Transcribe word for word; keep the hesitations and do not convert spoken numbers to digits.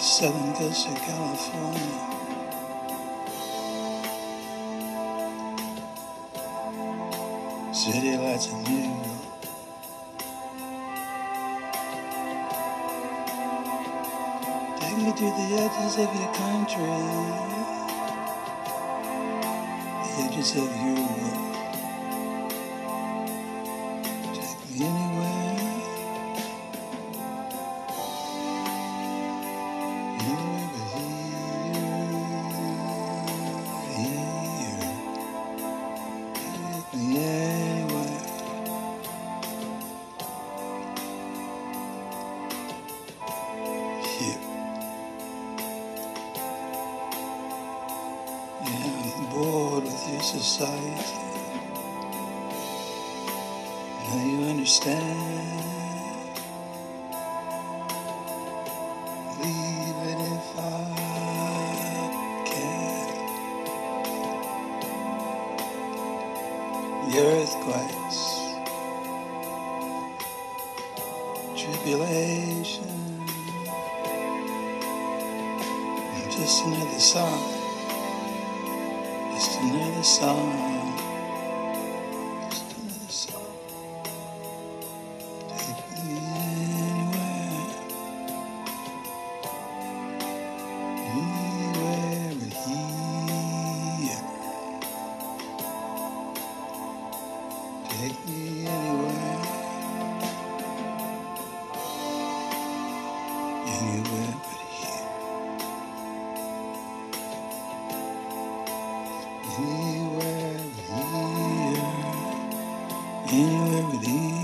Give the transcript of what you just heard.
southern coast of California. City lights of New York. Take me to the edges of your country, the edges of your world. Take me anywhere, anywhere but here, here. Take me anywhere. Here. Yeah, I'm bored with your society. Now you understand. Leave it if I can. The earthquakes, tribulation, and just another song. Just another song. Just another song. Take me anywhere. Anywhere but here. Take me anywhere. Anywhere but here. Anywhere but here, anywhere but here.